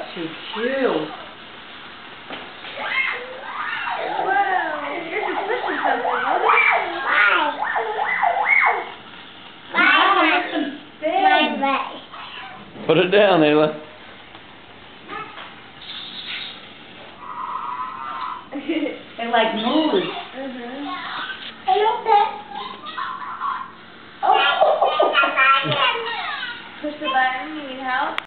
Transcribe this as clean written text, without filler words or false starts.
too cute. Put it down, Ayla. They like moves.